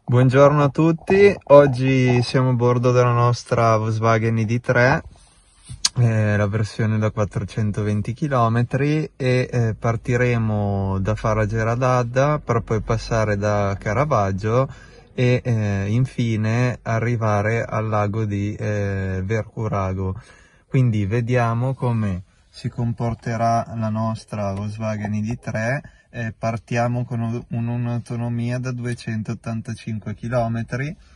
Buongiorno a tutti, oggi siamo a bordo della nostra Volkswagen ID3, la versione da 420 km e partiremo da Faragera d'Adda per poi passare da Caravaggio e infine arrivare al lago di Vercurago. Quindi vediamo come si comporterà la nostra Volkswagen ID3. Partiamo con un'autonomia da 285 km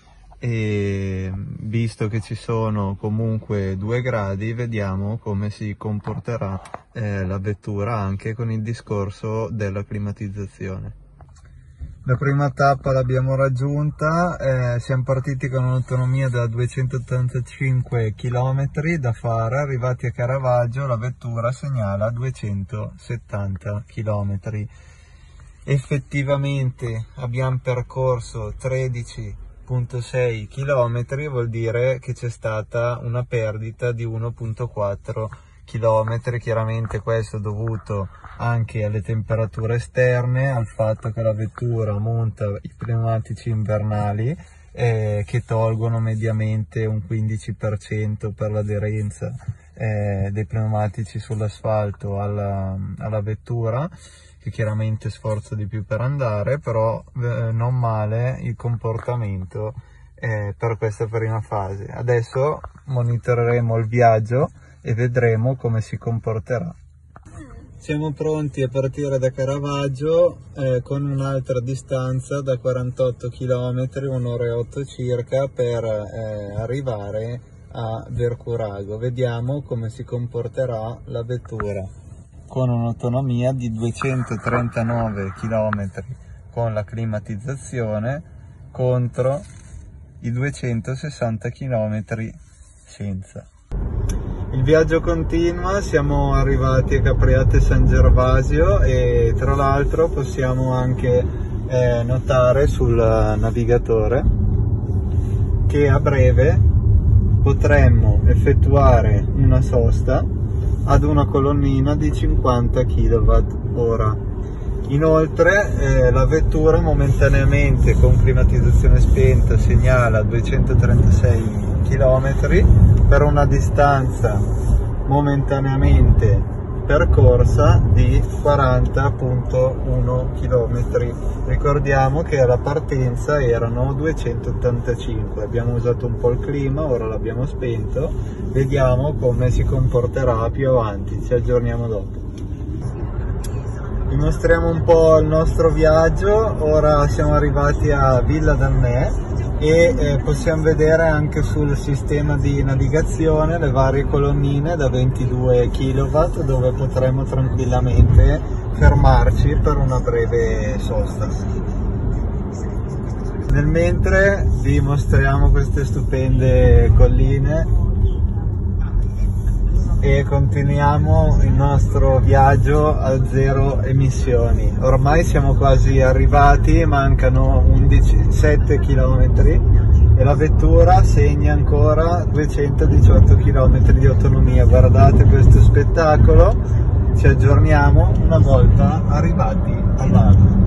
e visto che ci sono comunque 2 gradi, vediamo come si comporterà la vettura anche con il discorso della climatizzazione. La prima tappa l'abbiamo raggiunta, siamo partiti con un'autonomia da 285 km da Fara, arrivati a Caravaggio la vettura segnala 270 km. Effettivamente abbiamo percorso 13,6 km, vuol dire che c'è stata una perdita di 1,4 km, chiaramente questo è dovuto anche alle temperature esterne, al fatto che la vettura monta i pneumatici invernali che tolgono mediamente un 15% per l'aderenza dei pneumatici sull'asfalto alla vettura, che chiaramente sforza di più per andare, però non male il comportamento per questa prima fase. Adesso monitoreremo il viaggio e vedremo come si comporterà. Siamo pronti a partire da Caravaggio con un'altra distanza da 48 km, 1 ora e 8 circa, per arrivare a Vercurago. Vediamo come si comporterà la vettura con un'autonomia di 239 km con la climatizzazione contro i 260 km senza. Il viaggio continua, siamo arrivati a Capriate San Gervasio e tra l'altro possiamo anche notare sul navigatore che a breve potremmo effettuare una sosta ad una colonnina di 50 kWh. Inoltre la vettura momentaneamente con climatizzazione spenta segnala 236 km per una distanza momentaneamente percorsa di 40,1 km. Ricordiamo che alla partenza erano 285, abbiamo usato un po' il clima, ora l'abbiamo spento, vediamo come si comporterà più avanti, ci aggiorniamo dopo. Vi mostriamo un po' il nostro viaggio, ora siamo arrivati a Villa d'Annè e possiamo vedere anche sul sistema di navigazione le varie colonnine da 22 kW dove potremo tranquillamente fermarci per una breve sosta. Nel mentre vi mostriamo queste stupende colline e continuiamo il nostro viaggio a zero emissioni. Ormai siamo quasi arrivati, mancano 7 km e la vettura segna ancora 218 km di autonomia. Guardate questo spettacolo, ci aggiorniamo una volta arrivati al lago.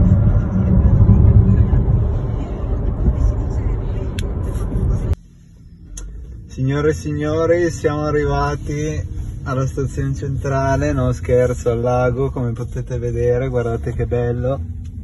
Signore e signori, siamo arrivati alla stazione centrale, no scherzo, al lago, come potete vedere, guardate che bello,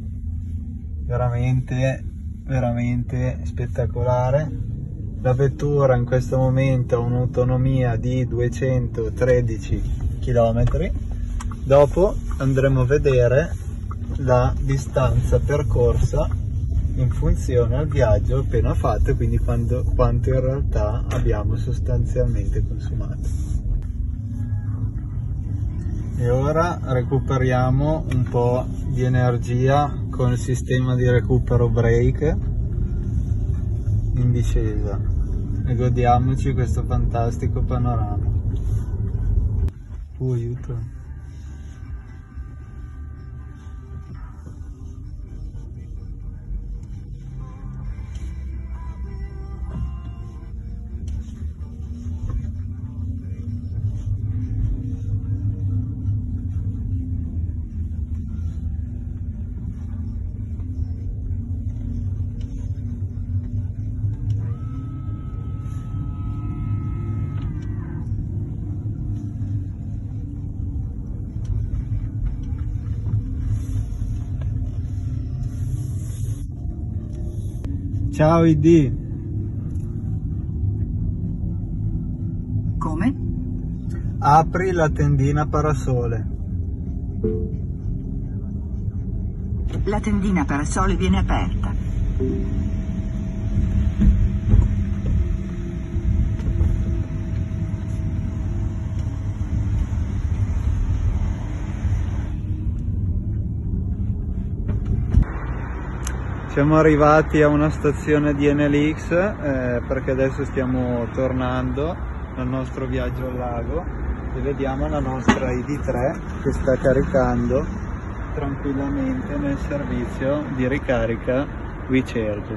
veramente spettacolare. La vettura in questo momento ha un'autonomia di 213 km, dopo andremo a vedere la distanza percorsa in funzione al viaggio appena fatto e quindi quanto in realtà abbiamo sostanzialmente consumato. E ora recuperiamo un po' di energia con il sistema di recupero brake in discesa e godiamoci questo fantastico panorama. Aiuto! Ciao ID. Come? Apri la tendina parasole. La tendina parasole viene aperta. Siamo arrivati a una stazione di NLX perché adesso stiamo tornando dal nostro viaggio al lago e vediamo la nostra ID3 che sta caricando tranquillamente nel servizio di ricarica WeCharge.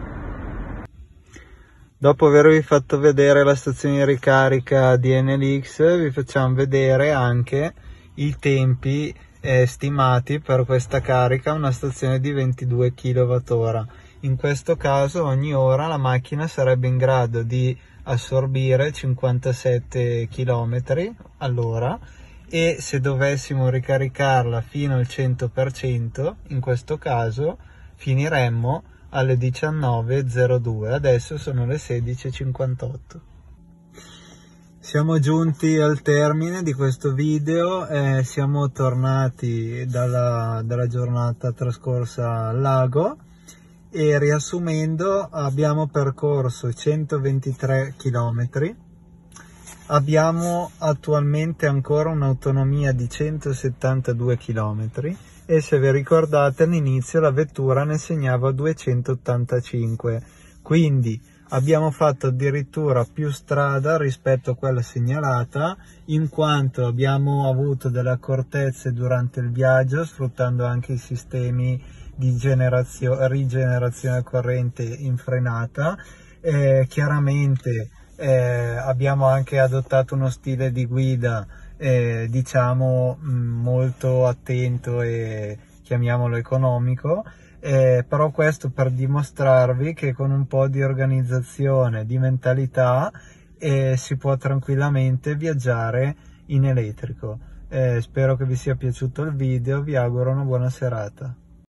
Dopo avervi fatto vedere la stazione di ricarica di NLX, vi facciamo vedere anche i tempi stimati per questa carica, una stazione di 22 kWh. In questo caso ogni ora la macchina sarebbe in grado di assorbire 57 km all'ora e se dovessimo ricaricarla fino al 100%, in questo caso finiremmo alle 19:02. Adesso sono le 16:58. Siamo giunti al termine di questo video, siamo tornati dalla giornata trascorsa al lago e riassumendo abbiamo percorso 123 km, abbiamo attualmente ancora un'autonomia di 172 km e se vi ricordate all'inizio la vettura ne segnava 285, quindi abbiamo fatto addirittura più strada rispetto a quella segnalata, in quanto abbiamo avuto delle accortezze durante il viaggio, sfruttando anche i sistemi di rigenerazione corrente in frenata. Chiaramente abbiamo anche adottato uno stile di guida diciamo molto attento e chiamiamolo economico. Però questo per dimostrarvi che con un po' di organizzazione, di mentalità, si può tranquillamente viaggiare in elettrico. Spero che vi sia piaciuto il video, vi auguro una buona serata.